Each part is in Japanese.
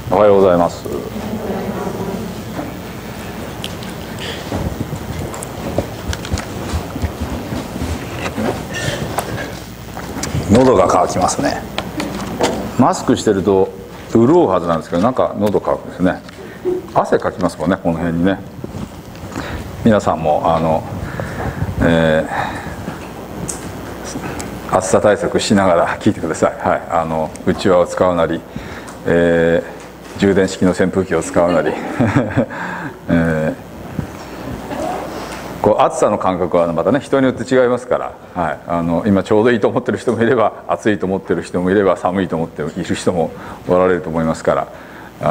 おはようございます。喉が渇きますね。マスクしてると潤うはずなんですけど、なんか喉渇くんですね。汗かきますもんね、この辺にね。皆さんも暑さ対策しながら聞いてください。はい、うちわを使うなり、充電式の扇風機を使うなり、こう暑さの感覚はまたね、人によって違いますから、はい、今ちょうどいいと思ってる人もいれば、暑いと思ってる人もいれば、寒いと思っている人もおられると思いますから、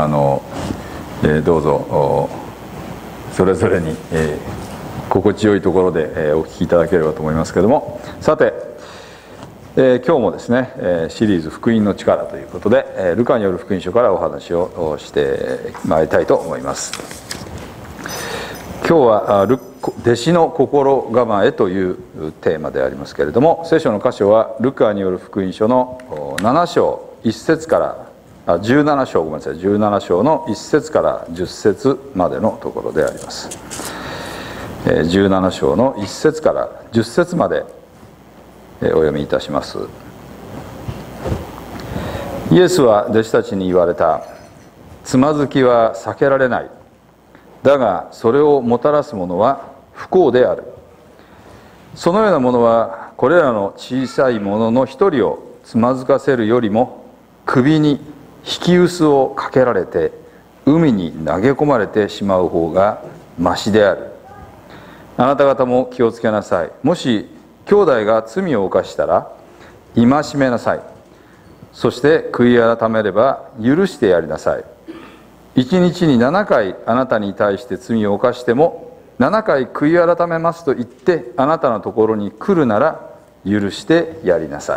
どうぞそれぞれに、心地よいところで、お聞きいただければと思いますけれども、さて、今日もですね、シリーズ「福音の力」ということで、ルカによる福音書からお話をしてまいりたいと思います。今日は弟子の心構えというテーマでありますけれども、聖書の箇所はルカによる福音書の7章1節から17章ごめんなさい17章の1節から10節までのところであります。17章の1節から10節までお読みいたします。イエスは弟子たちに言われた。つまずきは避けられない。だがそれをもたらすものは不幸である。そのようなものはこれらの小さいものの一人をつまずかせるよりも、首に引き臼をかけられて海に投げ込まれてしまう方がましである。あなた方も気をつけなさい。もし兄弟が罪を犯したら戒めなさい。そして悔い改めれば許してやりなさい。一日に7回あなたに対して罪を犯しても、7回悔い改めますと言ってあなたのところに来るなら許してやりなさい。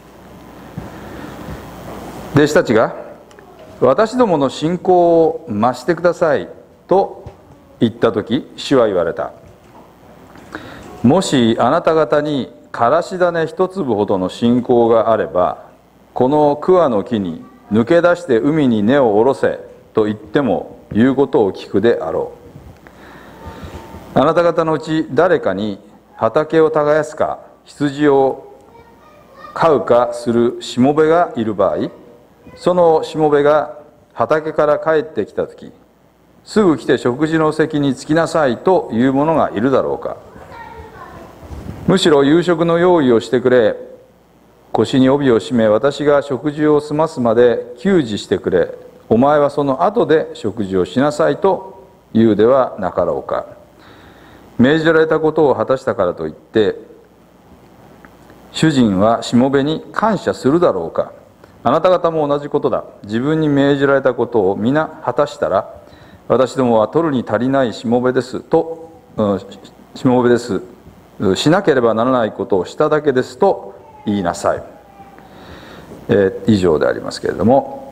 弟子たちが私どもの信仰を増してくださいと言った時、主は言われた。もしあなた方にからし種一粒ほどの信仰があれば、この桑の木に抜け出して海に根を下ろせと言っても言うことを聞くであろう。あなた方のうち誰かに畑を耕すか羊を飼うかするしもべがいる場合、そのしもべが畑から帰ってきた時、すぐ来て食事の席に着きなさいという者がいるだろうか。むしろ夕食の用意をしてくれ、腰に帯を締め私が食事を済ますまで給仕してくれ、お前はその後で食事をしなさいと言うではなかろうか。命じられたことを果たしたからといって主人はしもべに感謝するだろうか。あなた方も同じことだ。自分に命じられたことを皆果たしたら、私どもは取るに足りないしもべですと、しもべです、しなければならないことをしただけですと言いなさい。以上でありますけれども、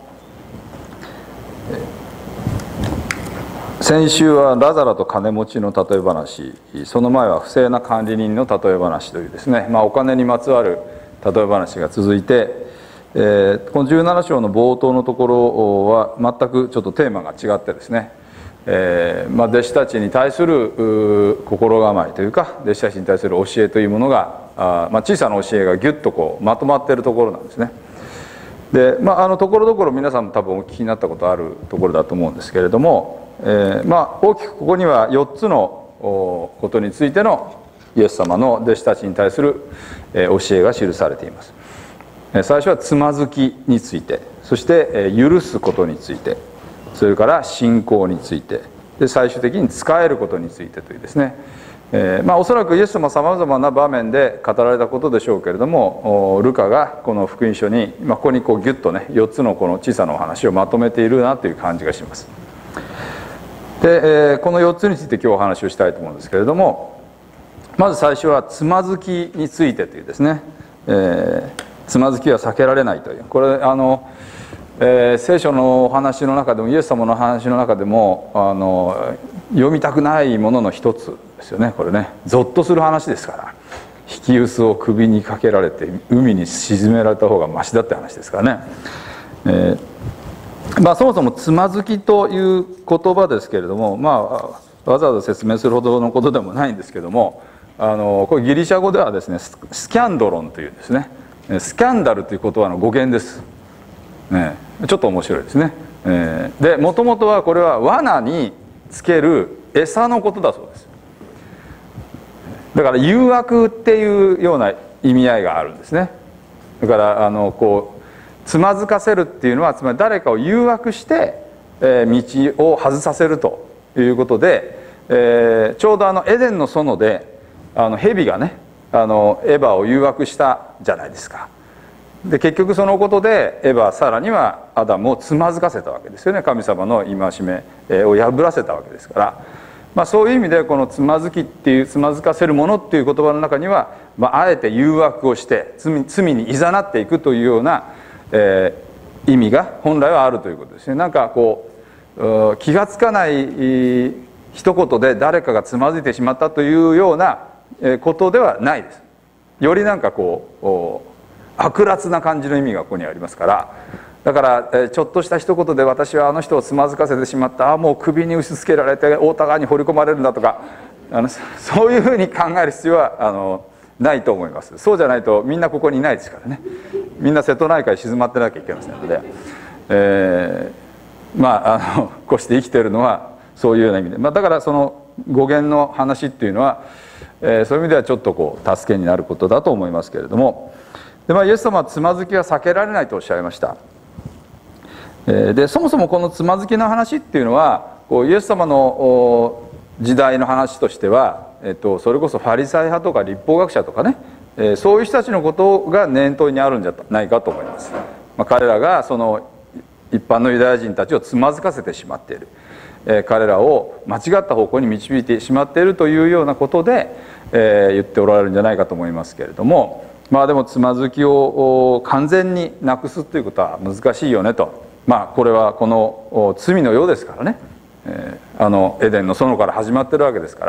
先週はラザロと金持ちの例え話、その前は不正な管理人の例え話というですね、お金にまつわる例え話が続いて、この17章の冒頭のところは全くちょっとテーマが違ってですね、弟子たちに対する心構えというか、弟子たちに対する教えというものが、小さな教えがギュッとこうまとまっているところなんですね。で、ところどころ皆さんも多分お聞きになったことあるところだと思うんですけれども、大きくここには4つのことについてのイエス様の弟子たちに対する教えが記されています。最初はつまずきについて、そして許すことについて、それから信仰について、で最終的に仕えることについてというですね、おそらくイエス様はさまざまな場面で語られたことでしょうけれども、ルカがこの福音書に、ここにこうギュッとね4つのこの小さなお話をまとめているなという感じがします。で、この4つについて今日お話をしたいと思うんですけれども、まず最初はつまずきについてというですね、つまずきは避けられないという、これ聖書のお話の中でも、イエス様の話の中でも読みたくないものの一つですよね。これね、ゾッとする話ですから、引き臼を首にかけられて海に沈められた方がマシだって話ですからね。 そもそもつまずきという言葉ですけれども、わざわざ説明するほどのことでもないんですけども、これギリシャ語ではですね、スキャンドロンというですね、スキャンダルという言葉の語源です、ちょっと面白いですね。でもともとはこれは罠につける餌のことだそうです。だから誘惑っていうような意味合いがあるんですね。だからつまずかせるっていうのは、つまり誰かを誘惑して道を外させるということで、ちょうどエデンの園で蛇がねエヴァを誘惑したじゃないですか。で結局そのことでエヴァ、さらにはアダムをつまずかせたわけですよね。神様の戒めを破らせたわけですから、そういう意味でこのつまずきっていう、つまずかせるものっていう言葉の中には、あえて誘惑をして罪にいざなっていくというような意味が本来はあるということですね。なんか気が付かない一言で誰かがつまずいてしまったというようなことではないです。よりなんか悪辣な感じの意味がここにありますから、だからちょっとした一言で私はあの人をつまずかせてしまった、もう首に打ちつけられて大田川に放り込まれるんだとか、そういうふうに考える必要はないと思います。そうじゃないとみんなここにいないですからね。みんな瀬戸内海静まってなきゃいけませんので、こうして生きているのはそういうような意味で、だからその語源の話っていうのは、そういう意味ではちょっと助けになることだと思いますけれども、でイエス様はつまずきは避けられないとおっしゃいました。でそもそもこのつまずきの話っていうのは、イエス様の時代の話としては、それこそファリサイ派とか律法学者とかね、そういう人たちのことが念頭にあるんじゃないかと思います。彼らがその一般のユダヤ人たちをつまずかせてしまっている、彼らを間違った方向に導いてしまっているというようなことで、言っておられるんじゃないかと思いますけれども、でもつまずきを完全になくすということは難しいよねと。これはこの罪の世ですからね、エデンの園から始まってるわけですから、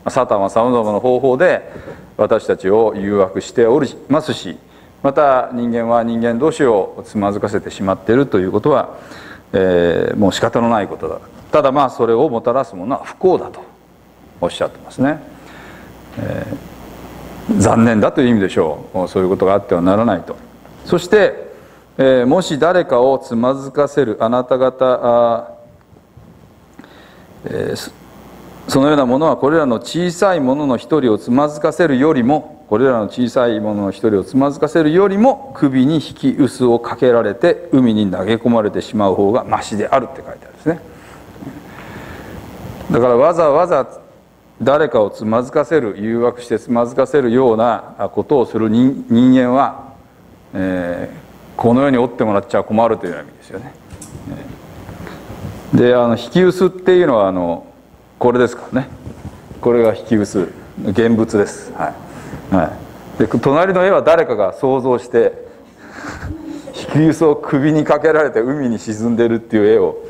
サタンはさまざまな方法で私たちを誘惑しておりますし、また人間は人間同士をつまずかせてしまっているということは、もう仕方のないことだ。ただそれをもたらすものは不幸だとおっしゃってますね。残念だという意味でしょう。そういうことがあってはならないと。そして、もし誰かをつまずかせるあなた方、そのようなものはこれらの小さいものの一人をつまずかせるよりも、これらの小さいものの一人をつまずかせるよりも首に引き臼をかけられて海に投げ込まれてしまう方がましであるって書いてあるんですね。だからわざわざ誰かをつまずかせる、誘惑してつまずかせるようなことをする人間は、この世におってもらっちゃ困るというような意味ですよね。で引き臼っていうのはこれですからね。これが引き臼、現物です。で隣の絵は誰かが想像して引き臼を首にかけられて海に沈んでるっていう絵を、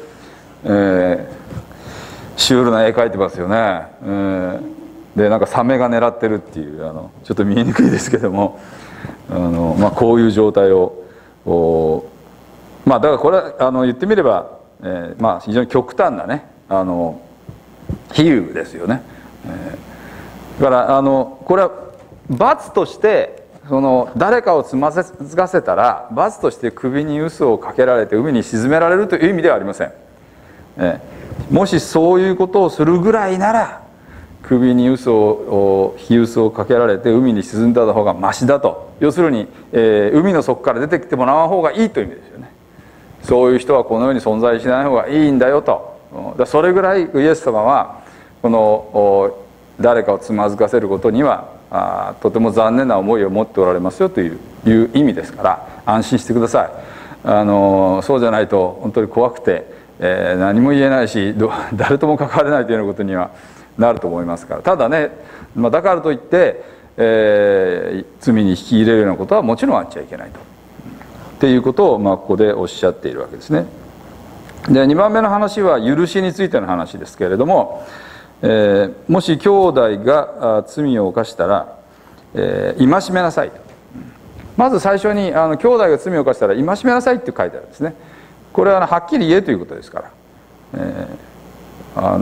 シュールな絵描いてますよね。でなんかサメが狙ってるっていうちょっと見えにくいですけども、こういう状態をだからこれは言ってみれば、非常に極端なね比喩ですよね。だからこれは罰として誰かをつまずかせたら罰として首に臼をかけられて海に沈められるという意味ではありません。もしそういうことをするぐらいなら首に引き臼をかけられて海に沈んだ方がマシだと。要するに、海の底から出てきてもらわん方がいいという意味ですよね。そういう人はこの世に存在しない方がいいんだよと。それぐらいイエス様はこの誰かをつまずかせることにはとても残念な思いを持っておられますよという意味ですから、安心してください。そうじゃないと本当に怖くて、何も言えないし誰とも関われないというようなことにはなると思いますから。ただね、だからといって、罪に引き入れるようなことはもちろんあっちゃいけないと。っていうことをここでおっしゃっているわけですね。で2番目の話は許しについての話ですけれども、もし兄弟が罪を犯したら、戒めなさいと。まず最初に兄弟が罪を犯したら戒めなさいって書いてあるんですね。 これははっきり言えということですから、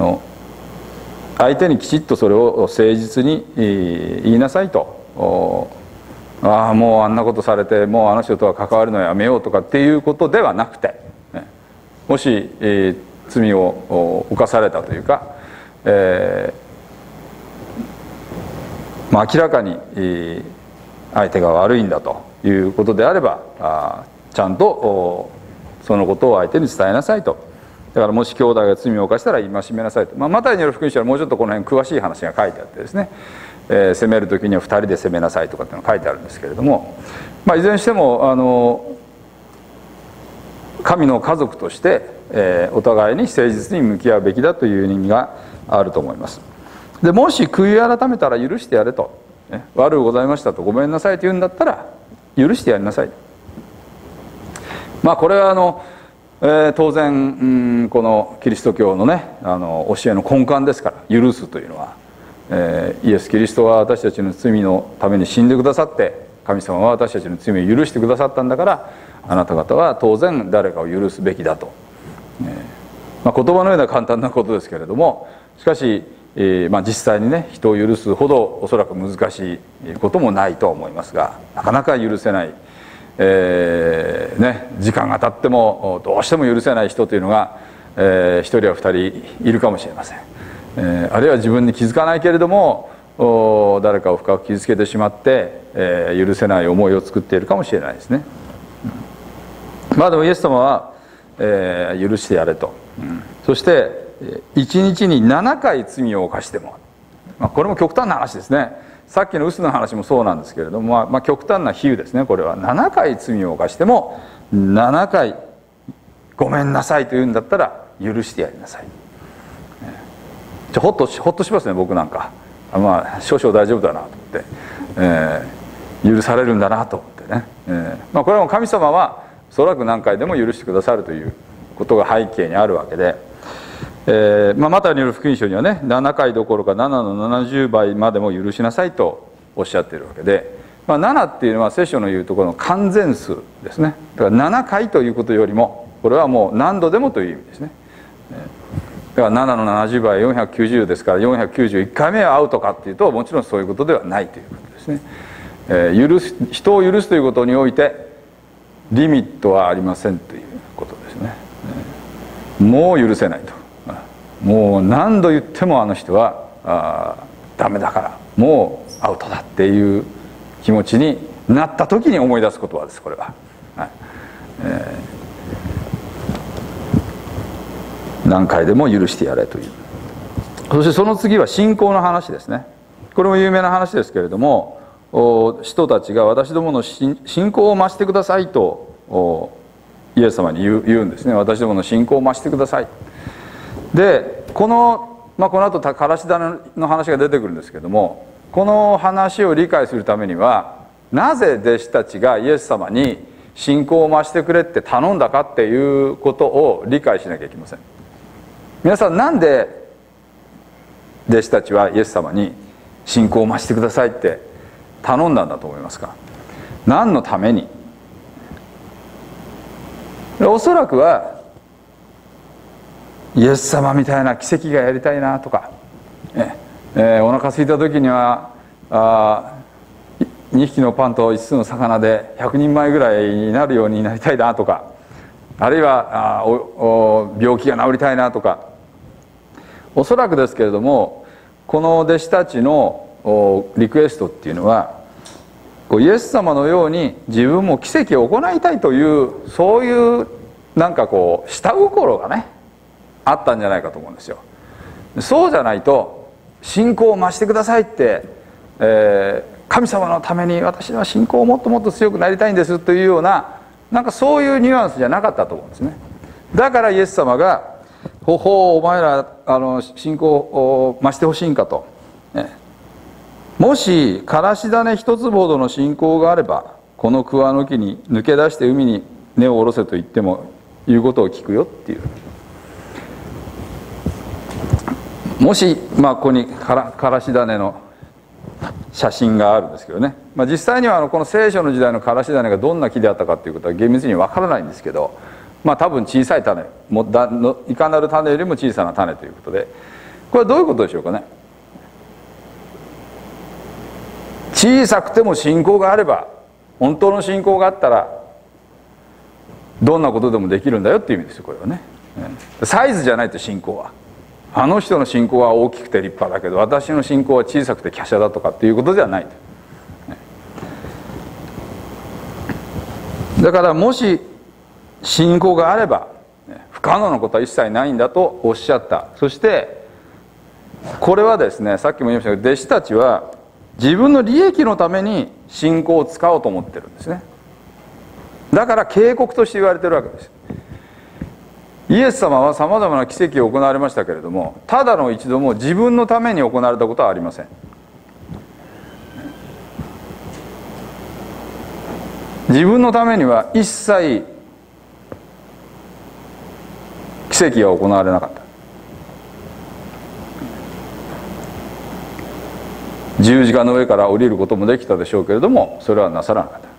相手にきちっとそれを誠実に言いなさいと。ああもうあんなことされてもうあの人とは関わるのやめようとかっていうことではなくて、もし、罪を犯されたというか、明らかに相手が悪いんだということであればちゃんとそのことを相手に伝えなさいと。だからもし兄弟が罪を犯したら戒めなさいと。マタイによる福音書はもうちょっとこの辺詳しい話が書いてあってですね、責める時には2人で責めなさいとかっていうのが書いてあるんですけれども、いずれにしても神の家族として、お互いに誠実に向き合うべきだという意味があると思います。でもし悔い改めたら許してやれと、悪うございましたとごめんなさいと言うんだったら許してやりなさい。これは当然、このキリスト教のね教えの根幹ですから、許すというのは、イエス・キリストは私たちの罪のために死んでくださって、神様は私たちの罪を許してくださったんだから、あなた方は当然誰かを許すべきだと、言葉のような簡単なことですけれども、しかし、実際にね人を許すほどおそらく難しいこともないと思いますが、なかなか許せない、時間が経ってもどうしても許せない人というのが、1人や2人いるかもしれません。あるいは自分に気づかないけれども誰かを深く傷つけてしまって、許せない思いを作っているかもしれないですね。でもイエス様は、許してやれと、そして1日に7回罪を犯しても、これも極端な話ですね。さっきの臼の話もそうなんですけれども、極端な比喩ですね。これは7回罪を犯しても7回ごめんなさいと言うんだったら許してやりなさい。ほっとしますね。僕なんか少々大丈夫だなと思って、許されるんだなと思ってね、これはもう神様はおそらく何回でも許してくださるということが背景にあるわけで、マタイによる福音書にはね7回どころか7の70倍までも許しなさいとおっしゃっているわけで、7っていうのは聖書の言うところの完全数ですね。だから7回ということよりもこれはもう何度でもという意味ですね。だから7の70倍490ですから、491回目はアウトかっていうともちろんそういうことではないということですね。人を許すということにおいてリミットはありませんということですね。もう許せないと、もう何度言ってもあの人はダメだからもうアウトだっていう気持ちになった時に思い出す言葉です、これは。何回でも許してやれという。そしてその次は信仰の話ですね。これも有名な話ですけれども、人たちが私どもの信仰を増してくださいとイエス様に言うんですね。私どもの信仰を増してください。でこの後からし種の話が出てくるんですけども、この話を理解するためにはなぜ弟子たちがイエス様に信仰を増してくれって頼んだかっていうことを理解しなきゃいけません。皆さん、なんで弟子たちはイエス様に信仰を増してくださいって頼んだんだと思いますか？何のために？おそらくはイエス様みたいな奇跡がやりたいなとか、お腹空いた時には2匹のパンと5つの魚で100人前ぐらいになるようになりたいなとか、あるいは病気が治りたいなとか、おそらくですけれどもこの弟子たちのリクエストっていうのはイエス様のように自分も奇跡を行いたいというそういう下心がねあったんじゃないかと思うんですよ。そうじゃないと信仰を増してくださいって、神様のために私は信仰をもっともっと強くなりたいんですというようなそういうニュアンスじゃなかったと思うんですね。だからイエス様がお前ら信仰を増してほしいんかと、もしからし種一粒ほどの信仰があればこの桑の木に抜け出して海に根を下ろせと言っても言うことを聞くよっていう。もしここにからし種の写真があるんですけどね、実際にはこの聖書の時代のからし種がどんな木であったかっていうことは厳密にわからないんですけど、 まあ多分小さい種いかなる種よりも小さな種ということで、これはどういうことでしょうかね。小さくても信仰があれば、本当の信仰があったらどんなことでもできるんだよっていう意味ですよ、これはね。サイズじゃないと、信仰は。あの人の信仰は大きくて立派だけど、私の信仰は小さくて華奢だとかっていうことではないと。だからもし信仰があれば不可能なことは一切ないんだとおっしゃった。そしてこれはですね、さっきも言いましたけど、弟子たちは自分の利益のために信仰を使おうと思ってるんですね。だから警告として言われてるわけです。イエス様はさまざまな奇跡を行われましたけれども、ただの一度も自分のために行われたことはありません。自分のためには一切奇跡が行われなかった。十字架の上から降りることもできたでしょうけれども、それはなさらなかった。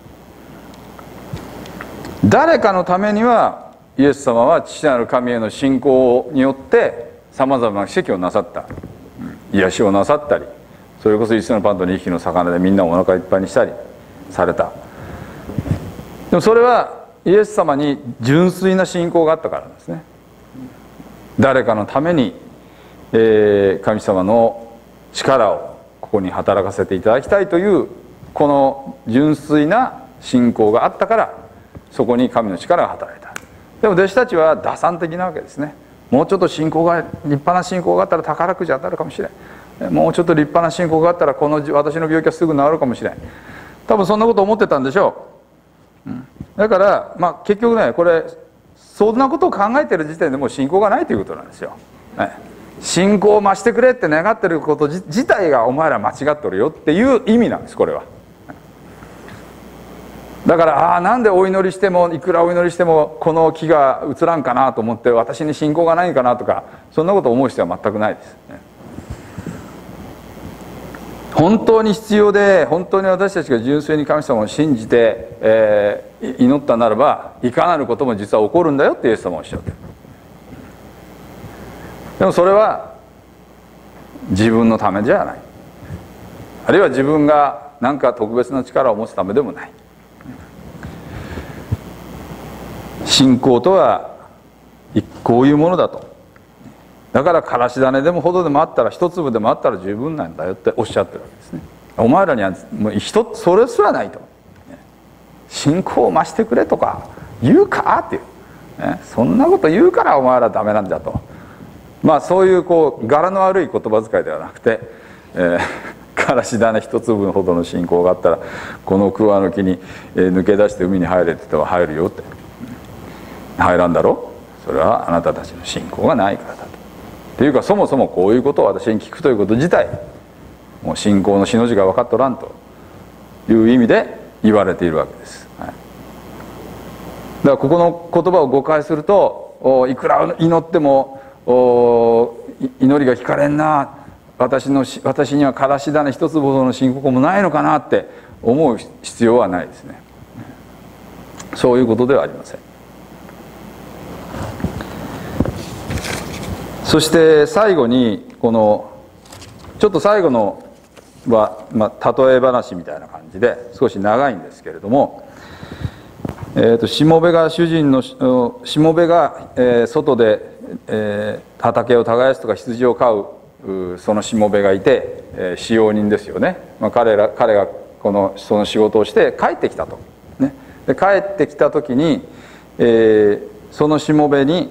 誰かのためにはイエス様は父なる神への信仰によってさまざまな奇跡をなさった。癒しをなさったり、それこそ5つのパンと2匹の魚でみんなをお腹いっぱいにしたりされた。でもそれはイエス様に純粋な信仰があったからなんですね。誰かのために、神様の力をここに働かせていただきたいというこの純粋な信仰があったから、そこに神の力が働いた。でも弟子たちは打算的なわけですね。もうちょっと信仰が、立派な信仰があったら宝くじ当たるかもしれない。もうちょっと立派な信仰があったら私の病気はすぐ治るかもしれない。多分そんなこと思ってたんでしょう。だから、結局ね、これそんなことを考えてる時点でもう信仰がないということなんですよ。信仰を増してくれって願ってること自体がお前ら間違っとるよっていう意味なんです、これは。だからなんでお祈りしても、いくらお祈りしてもこの木が移らんかなと思って、私に信仰がないかなとか、そんなことを思う必要は全くないです。本当に必要で、本当に私たちが純粋に神様を信じて、祈ったならば、いかなることも実は起こるんだよってイエス様はおっしゃってる。でもそれは自分のためじゃない、あるいは自分が何か特別な力を持つためでもない。信仰とはこういうものだと。だからからし種でもほどでもあったら、一粒でもあったら十分なんだよっておっしゃってるわけですね。お前らにはもうそれすらないと。信仰を増してくれとか言うかっていう、そんなこと言うからお前らダメなんだと。そういう柄の悪い言葉遣いではなくて、からし種一粒ほどの信仰があったら、この桑の木に抜け出して海に入れって言ったら入るよって。入らんだろう、それはあなたたちの信仰がないからだと。っていうか、そもそもこういうことを私に聞くということ自体、もう信仰のしの字が分かっとらんという意味で言われているわけです。だからここの言葉を誤解すると、いくら祈っても祈りが聞かれんな、私にはからし種一つほどの信仰もないのかなって思う必要はないですね。そういうことではありません。そして最後に、ちょっと最後のは、例え話みたいな感じで少し長いんですけれども、しもべが外で、畑を耕すとか羊を飼うそのしもべがいて、使用人ですよね。彼がその仕事をして帰ってきたと。で帰ってきた時に、そのしもべに、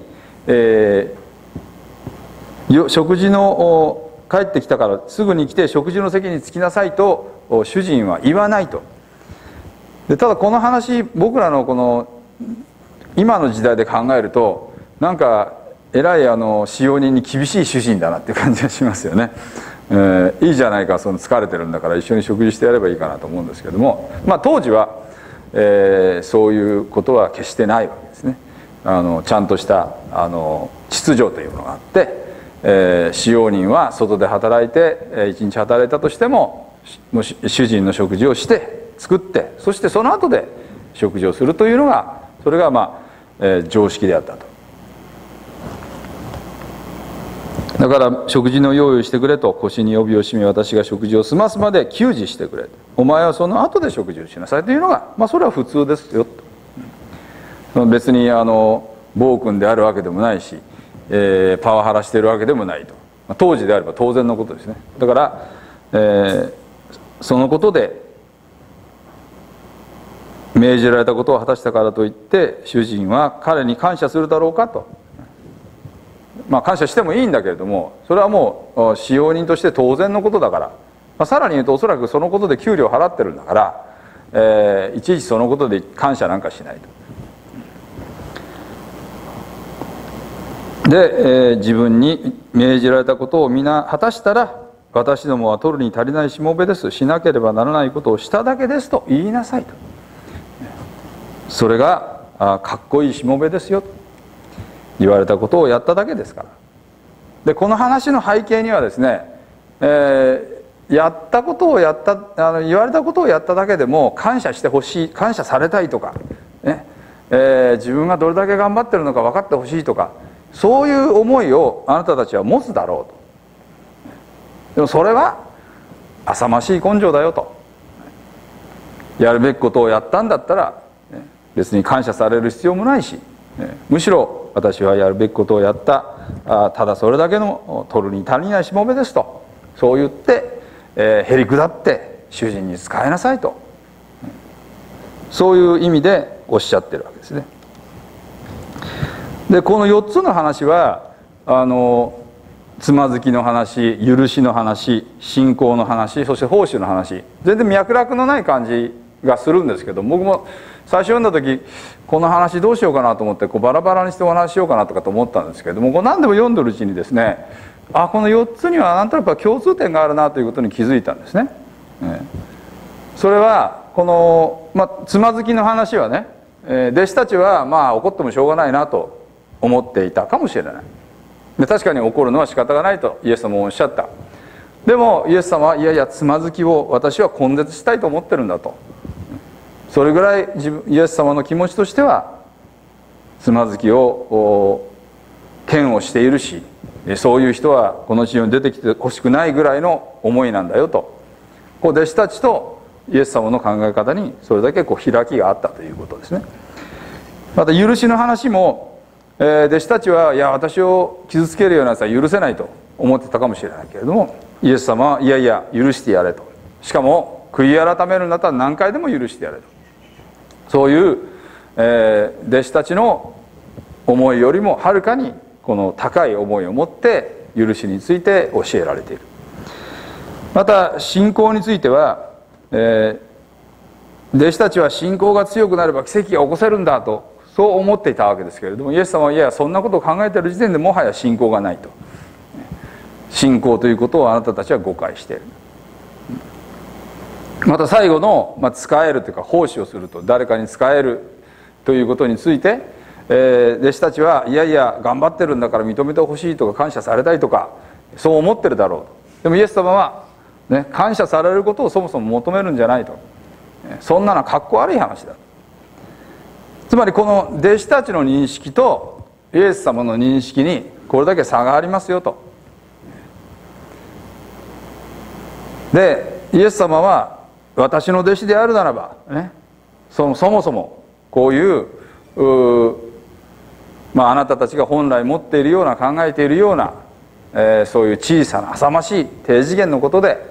食事の帰ってきたからすぐに来て食事の席に着きなさいと主人は言わないと。でただこの話、僕らのこの今の時代で考えると、なんかえらい使用人に厳しい主人だなっていう感じがしますよね。いいじゃないか、疲れてるんだから一緒に食事してやればいいかなと思うんですけども、当時は、そういうことは決してないわけですね。ちゃんとした秩序というのがあって、使用人は外で働いて一日働いたとしても、主人の食事をして作って、そしてその後で食事をするというのが、それが常識であったと。だから食事の用意をしてくれと、腰に帯を締め私が食事を済ますまで給仕してくれ、お前はその後で食事をしなさいというのが、それは普通ですよと。別に暴君であるわけでもないし、パワハラしているわけでもないと、当時であれば当然のことですね。だから、そのことで命じられたことを果たしたからといって主人は彼に感謝するだろうかと。感謝してもいいんだけれども、それはもう使用人として当然のことだから、さらに言うとおそらくそのことで給料を払ってるんだから、いちいちそのことで感謝なんかしないと。で、自分に命じられたことを皆果たしたら、私どもは取るに足りないしもべです、しなければならないことをしただけですと言いなさいと。それがかっこいいしもべですよと言われたことをやっただけですから。でこの話の背景にはですね、やったことをやった言われたことをやっただけでも感謝してほしい、感謝されたいとか、ね自分がどれだけ頑張ってるのか分かってほしいとか、そういう思いをあなたたちは持つだろうと。でもそれは浅ましい根性だよと。やるべきことをやったんだったら別に感謝される必要もないし、むしろ私はやるべきことをやった、ただそれだけの取るに足りないしもべですと、そう言って、へりくだって主人に仕えなさいと、そういう意味でおっしゃってるわけですね。でこの4つの話はつまずきの話、許しの話、信仰の話、そして奉仕の話、全然脈絡のない感じがするんですけど、僕も最初読んだ時この話どうしようかなと思ってバラバラにしてお話しようかなとかと思ったんですけれども、何でも読んでるうちにですね、この4つには何となく共通点があるなということに気づいたんですね。それはこの、つまずきの話はね、弟子たちは怒ってもしょうがないなと思っていたかもしれない。で確かに怒るのは仕方がないとイエス様もおっしゃった。でもイエス様はいやいや、つまずきを私は根絶したいと思ってるんだと。それぐらいイエス様の気持ちとしてはつまずきを嫌悪しているし、そういう人はこの地上に出てきてほしくないぐらいの思いなんだよと、弟子たちとイエス様の考え方にそれだけ開きがあったということですね。また許しの話も、弟子たちはいや私を傷つけるようなやつは許せないと思ってたかもしれないけれども、イエス様はいやいや許してやれと、しかも悔い改めるんだったら何回でも許してやれと、そういう、弟子たちの思いよりもはるかにこの高い思いを持って許しについて教えられている。また信仰については、弟子たちは信仰が強くなれば奇跡が起こせるんだとそう思っていたわけですけれども、イエス様はいやそんなことを考えている時点でもはや信仰がないと。信仰ということをあなたたちは誤解している。また最後の、仕えるというか奉仕をすると、誰かに仕えるということについて、弟子たちはいやいや頑張ってるんだから認めてほしいとか感謝されたいとかそう思ってるだろうと。でもイエス様は、感謝されることをそもそも求めるんじゃないと。そんなのはかっこ悪い話だ。つまりこの弟子たちの認識とイエス様の認識にこれだけ差がありますよと。でイエス様は私の弟子であるならば、そもそもこういうあなたたちが本来持っているような考えているような、そういう小さな浅ましい低次元のことで、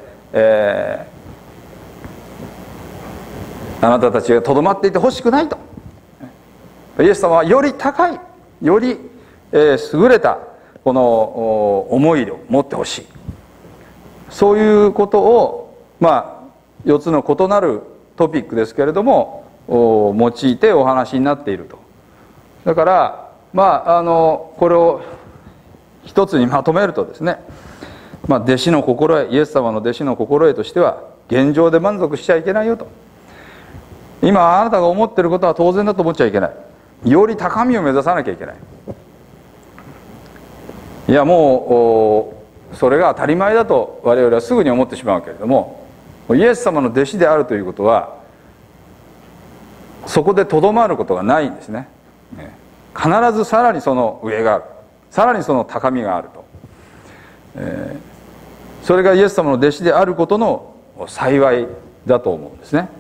あなたたちがとどまっていてほしくないと。イエス様はより高い、より、優れたこの思いを持ってほしい、そういうことを4つの異なるトピックですけれども用いてお話になっていると。だからこれを一つにまとめるとですね、弟子の心得、イエス様の弟子の心得としては現状で満足しちゃいけないよと。今あなたが思っていることは当然だと思っちゃいけない。より高みを目指さなきゃいけない。いやもうそれが当たり前だと我々はすぐに思ってしまうけれども、イエス様の弟子であるということはそこでとどまることがないんですね。 必ずさらにその上がある、さらにその高みがあると、それがイエス様の弟子であることの幸いだと思うんですね。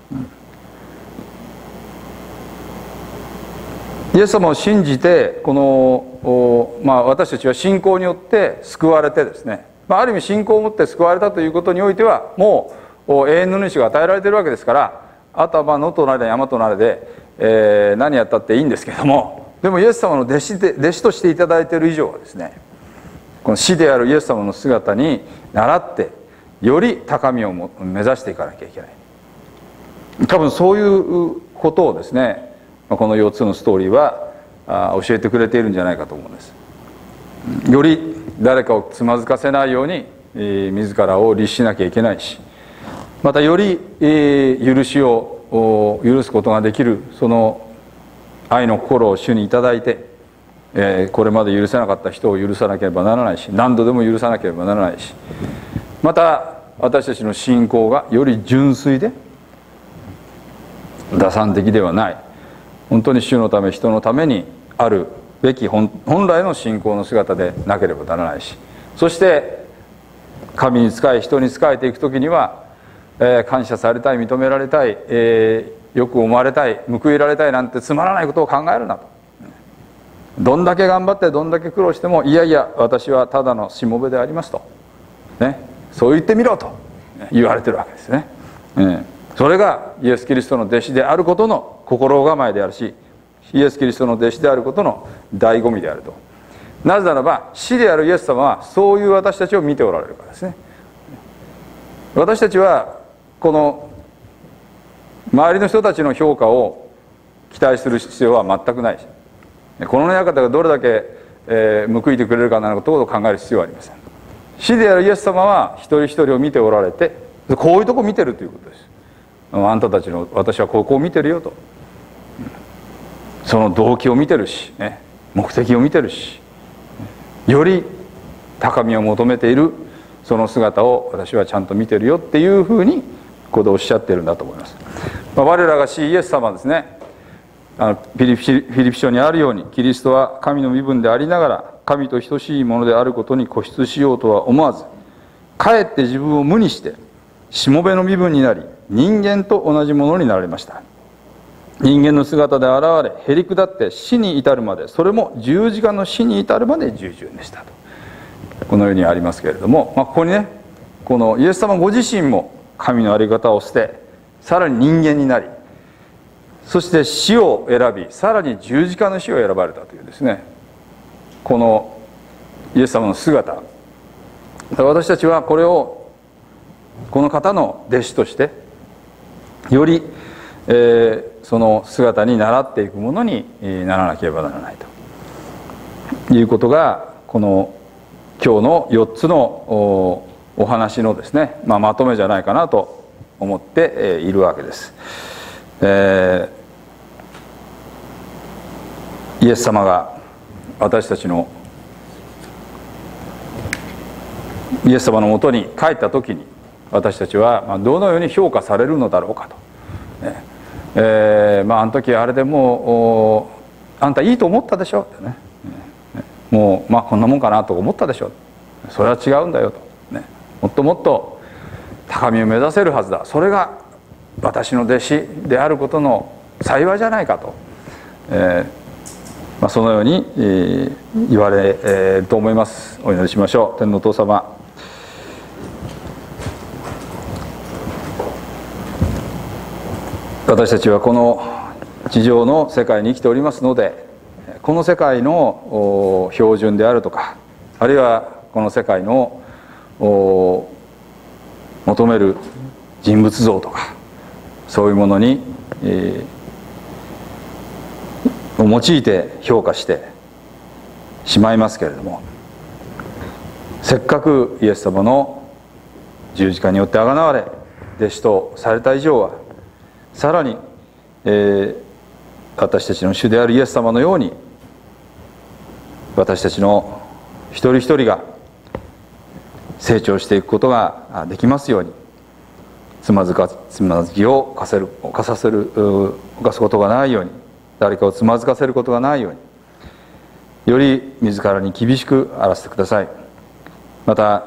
イエス様を信じてこの、私たちは信仰によって救われてですね、ある意味信仰を持って救われたということにおいてはもう永遠の主が与えられているわけですから、あとは野となれ山となれで、何やったっていいんですけども、でもイエス様の弟子としていただいている以上はですね、この死であるイエス様の姿に倣ってより高みを目指していかなきゃいけない。多分そういうことをですね、この4つのストーリーは教えてくれているんじゃないかと思うんです。より誰かをつまずかせないように自らを律しなきゃいけないし、またより許しを許すことができるその愛の心を主にいただいて、これまで許せなかった人を許さなければならないし、何度でも許さなければならないし、また私たちの信仰がより純粋で打算的ではない、本当に主のため人のためにあるべき本来の信仰の姿でなければならないし、そして神に仕え人に仕えていく時には、感謝されたい、認められたい、よく思われたい、報いられたいなんてつまらないことを考えるなと。どんだけ頑張ってどんだけ苦労しても、いやいや私はただのしもべでありますと、そう言ってみろと言われてるわけですね。それがイエス・キリストの弟子であることの心構えであるし、イエス・キリストの弟子であることの醍醐味であると。なぜならば死であるイエス様はそういう私たちを見ておられるからですね。私たちはこの周りの人たちの評価を期待する必要は全くないし、この世の方がどれだけ報いてくれるかなることを考える必要はありません。死であるイエス様は一人一人を見ておられて、こういうとこ見てるということです。あんたたちの私はここを見てるよと、その動機を見てるし、目的を見てるし、より高みを求めているその姿を私はちゃんと見てるよっていうふうにここでおっしゃってるんだと思います。我らが主イエス様はですね、フィリピ書にあるように、キリストは神の身分でありながら神と等しいものであることに固執しようとは思わず、かえって自分を無にしてしもべの身分になり、人間と同じものになられました。人間の姿で現れ、へり下って死に至るまで、それも十字架の死に至るまで従順でしたと、このようにありますけれども、ここにね、このイエス様ご自身も神の在り方を捨て、さらに人間になり、そして死を選び、さらに十字架の死を選ばれたというですね、このイエス様の姿、私たちはこれをこの方の弟子としてより、その姿に倣っていくものにならなければならないということが、この今日の4つのお話のですね、まとめじゃないかなと思っているわけです。イエス様が私たちのイエス様のもとに帰った時に、私たちはどのように評価されるのだろうかと、あの時あれでもうあんたいいと思ったでしょってね、もうこんなもんかなと思ったでしょ、それは違うんだよと、もっともっと高みを目指せるはずだ、それが私の弟子であることの幸いじゃないかと、そのように言われると思います。お祈りしましょう。天のお父様、私たちはこの地上の世界に生きておりますので、この世界の標準であるとか、あるいはこの世界の求める人物像とか、そういうものに、を用いて評価してしまいますけれども、せっかくイエス様の十字架によってあがなわれ弟子とされた以上は、さらに、私たちの主であるイエス様のように、私たちの一人一人が成長していくことができますように、つまずきを犯すことがないように誰かをつまずかせることがないように、より自らに厳しくあらせてください。また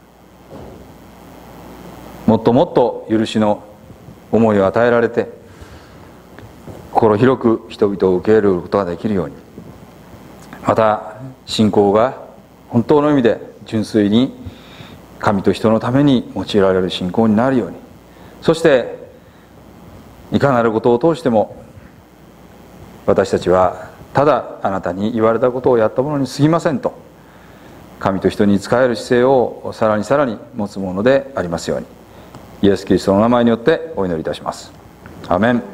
もっともっと許しの思いを与えられて、心広く人々を受け入れることができるように、また信仰が本当の意味で純粋に神と人のために用いられる信仰になるように、そしていかなることを通しても私たちはただあなたに言われたことをやったものに過ぎませんと、神と人に仕える姿勢をさらにさらに持つものでありますように、イエス・キリストの名前によってお祈りいたします。アメン。